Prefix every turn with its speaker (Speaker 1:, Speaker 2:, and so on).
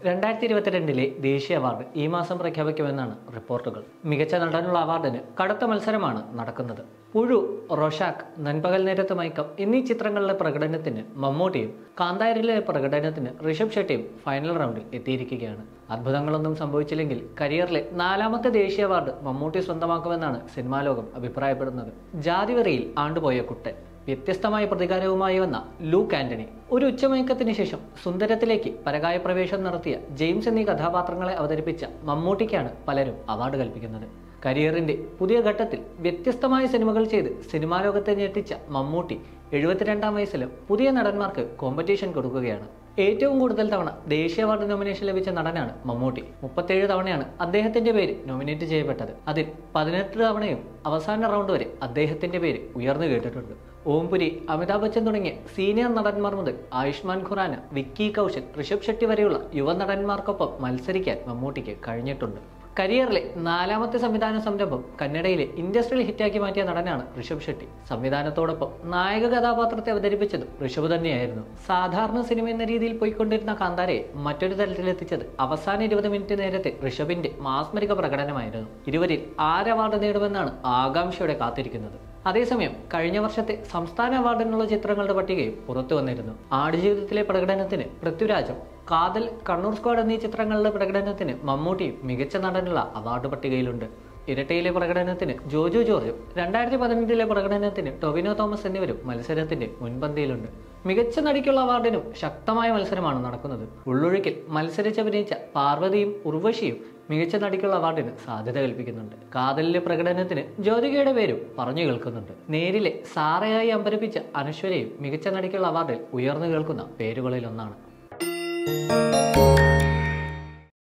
Speaker 1: 2022 ദേശീയ അവാർഡ് ഈ മാസം പ്രഖ്യാപിക്കുമെന്നാണ് റിപ്പോർട്ടുകൾ. മികച്ച നടനുള്ള അവാർഡിന് കടുത്ത മത്സരമാണ് നടക്കുന്നത്. പുഴു, റൊഷാക്ക്, നൻപകൽ നേരത്ത് മയക്കം എന്നീ ചിത്രങ്ങളിലെ പ്രകടനത്തിന് മമ്മൂട്ടിയും കാന്താരിലെ പ്രകടനത്തിന് ഋഷഭ് ഷെട്ടിയും ഫൈനൽ റൗണ്ടിൽ എത്തിയിരിക്കുകയാണ്. അത്ഭുതങ്ങളൊന്നും സംഭവിച്ചില്ലെങ്കിൽ കരിയറിലെ 4ാമത്തെ ദേശീയ അവാർഡ് മമ്മൂട്ടി സ്വന്തമാക്കുമെന്നാണ് സിനിമാ ലോകം അഭിപ്രായപ്പെടുന്നത്. ജാതിവെറിയിൽ ആണ്ടുപോയ കുട്ടൻ, വ്യത്യസ്തമായ പ്രതികാരവുമായി വന്ന ലൂക്ക് ആന്റണി, ഒരു ഉച്ചമയക്കത്തിന് ശേഷം സുന്ദരത്തിലേക്ക് പരകായ പ്രവേശം നടത്തിയ ജെയിംസ് എന്നീ കഥാപാത്രങ്ങളെ അവതരിപ്പിച്ച മമ്മൂട്ടിക്കാണ് പലരും അവാർഡ് കൽപ്പിക്കുന്നത്. കരിയറിന്റെ പുതിയ ഘട്ടത്തിൽ വ്യത്യസ്തമായ സിനിമകൾ ചെയ്ത് സിനിമാ ലോകത്തെ ഞെട്ടിച്ച മമ്മൂട്ടി 72ാം വയസ്സിലും പുതിയ നടന്മാർക്ക് കോമ്പറ്റീഷൻ കൊടുക്കുകയാണ്. ഏറ്റവും കൂടുതൽ തവണ ദേശീയ അവാർഡ് നോമിനേഷൻ ലഭിച്ച നടനാണ് മമ്മൂട്ടി. 37 തവണയാണ് അദ്ദേഹത്തിന്റെ പേര് നോമിനേറ്റ് ചെയ്യപ്പെട്ടത്. അതിൽ 18 തവണയും അവസാന റൗണ്ട് വരെ അദ്ദേഹത്തിന്റെ പേര് ഉയർന്നു കേട്ടിട്ടുണ്ട്. ഓംപുരി, അമിതാഭ് ബച്ചൻ തുടങ്ങിയ സീനിയർ നടന്മാർ മുതൽ ആയുഷ്മാൻ ഖുറാന, വിക്കി കൗശൽ, ഋഷഭ് ഷെട്ടി വരെയുള്ള യുവ നടന്മാർക്കൊപ്പം മത്സരിക്കാൻ മമ്മൂട്ടിക്ക് കഴിഞ്ഞിട്ടുണ്ട്. കരിയറിലെ 4ാമത്തെ സംവിധാന സംരംഭം കന്നഡയിലെ ഇൻഡസ്ട്രിയൽ ഹിറ്റാക്കി മാറ്റിയ നടനാണ് ഋഷഭ് ഷെട്ടി. സംവിധാനത്തോടൊപ്പം നായക കഥാപാത്രത്തെ അവതരിപ്പിച്ചതും ഋഷഭ് തന്നെയായിരുന്നു. സാധാരണ സിനിമ എന്ന രീതിയിൽ പോയിക്കൊണ്ടിരുന്ന കാന്താരയെ മറ്റൊരു തലത്തിലെത്തിച്ചത് അവസാന 20 മിനിറ്റ് നേരത്തെ ഋഷഭിന്റെ മാസ്മരിക പ്രകടനമായിരുന്നു. ഇരുവരിൽ ആര് അവാർഡ് നേടുമെന്നാണ് ആകാംക്ഷയോടെ കാത്തിരിക്കുന്നത്. അതേസമയം കഴിഞ്ഞ വർഷത്തെ സംസ്ഥാന അവാർഡിനുള്ള ചിത്രങ്ങളുടെ പട്ടികയും പുറത്തു വന്നിരുന്നു. ആടുജീവിതത്തിലെ പ്രകടനത്തിന് പൃഥ്വിരാജും, കാതൽ, കണ്ണൂർ സ്ക്വാഡ് എന്നീ ചിത്രങ്ങളുടെ പ്രകടനത്തിന് മമ്മൂട്ടിയും മികച്ച നടനുള്ള അവാർഡ് പട്ടികയിലുണ്ട്. ഇരട്ടയിലെ പ്രകടനത്തിന് ജോജു ജോർജും 2018 പ്രകടനത്തിന് ടൊവിനോ തോമസ് എന്നിവരും മത്സരത്തിന്റെ മുൻപന്തിയിലുണ്ട്. മികച്ച നടിക്കുള്ള അവാർഡിനും ശക്തമായ മത്സരമാണ് നടക്കുന്നത്. ഉള്ളൊഴുക്കിൽ മത്സരിച്ചഭിനയിച്ച പാർവതിയും ഉർവശിയും മികച്ച നടിക്കുള്ള അവാർഡിന് സാധ്യത കൽപ്പിക്കുന്നുണ്ട്. കാതലിലെ പ്രകടനത്തിന് ജ്യോതികയുടെ പേരും പറഞ്ഞു കേൾക്കുന്നുണ്ട്. നേരിലെ സാറയായി അമ്പരപ്പിച്ച അനശ്വരയും മികച്ച നടിക്കുള്ള അവാർഡിൽ ഉയർന്നു കേൾക്കുന്ന പേരുകളിൽ ഒന്നാണ്.